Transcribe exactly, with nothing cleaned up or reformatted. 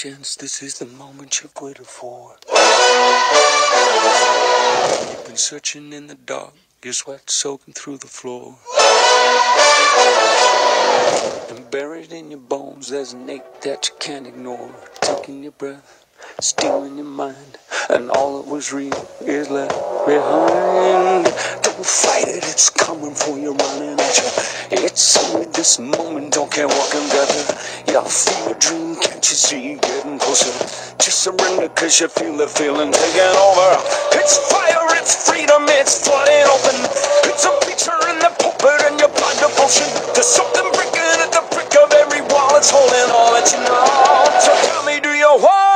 chance, this is the moment you've waited for. You've been searching in the dark, your sweat soaking through the floor. And buried in your bones, there's an ache that you can't ignore. Taking your breath, stealing your mind, and all that was real is left behind. Don't fight it, it's coming for you, running at you. It's only this moment, don't care what can gather. Yeah, feel a dream, can't you see you getting closer? Just surrender, cause you feel the feeling taking over. It's fire, it's freedom, it's flooding open. It's a picture in the pulpit and your blood devotion. There's something breaking at the brick of every wall, it's holding all that you know. So tell me, do you want